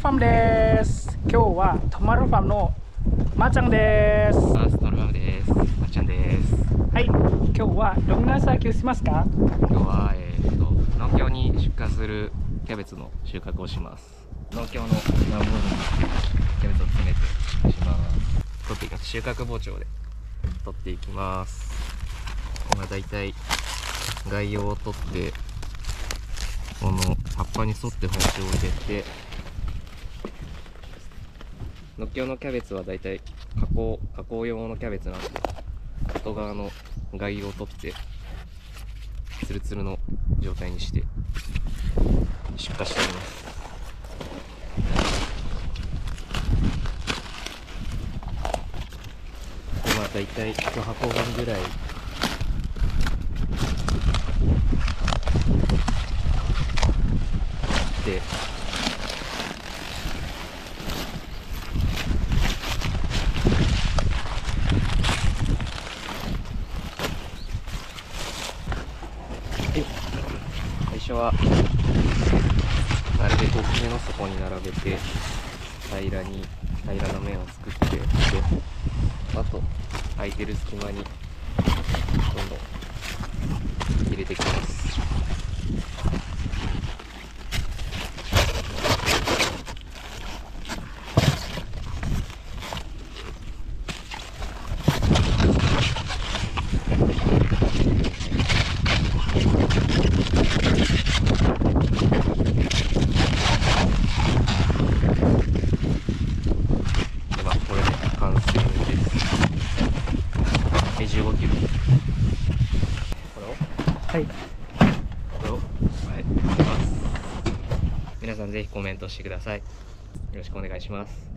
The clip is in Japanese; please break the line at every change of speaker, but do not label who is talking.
ファームです。今日はトマロファームのまーちゃんです。
トマロファームです。まっちゃんです。
はい、今日はどんな作業しますか？
今日は農協に出荷するキャベツの収穫をします。農協の段ボールにキャベツを詰めて出荷します。取っていきます。収穫包丁で取っていきます。今だいたい概要を取ってこの葉っぱに沿って包丁を入れて、農協のキャベツはだいたい加工用のキャベツなんで、外側の概要を取ってツルツルの状態にして出荷しております。で、だいたい1箱分ぐらいで、最初はなるべく大きめの底に並べて平らな面を作って、であと空いてる隙間にどんどん入れていきます。これで完成です。15キロ。
はい、
これを、入れます。皆さんぜひコメントしてください。よろしくお願いします。